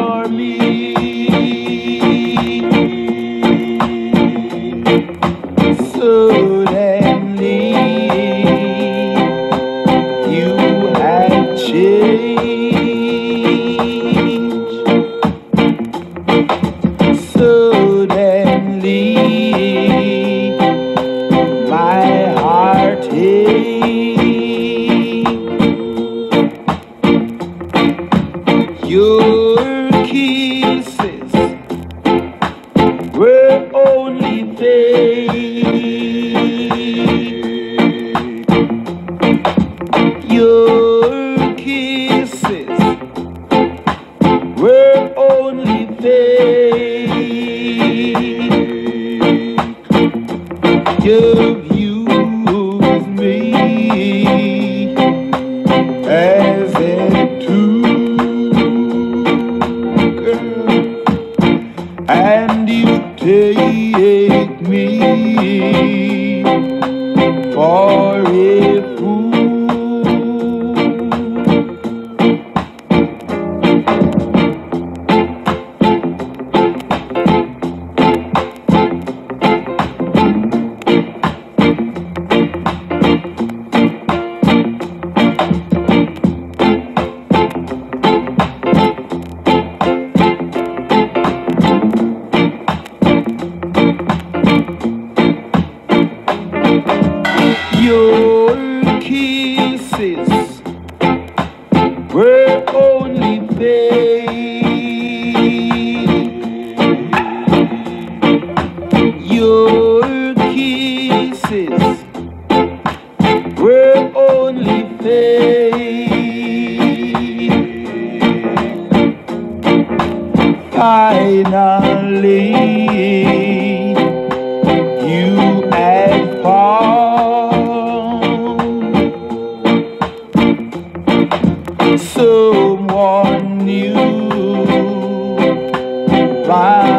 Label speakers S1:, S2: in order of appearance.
S1: for me. Suddenly you had changed. Suddenly my heart ached. Your kisses were only fake. Your kisses were only fake. You've used me as a tool, girl, and you take me for a fool. Your kisses were only fake. Your kisses were only fake. Finally you had found someone new.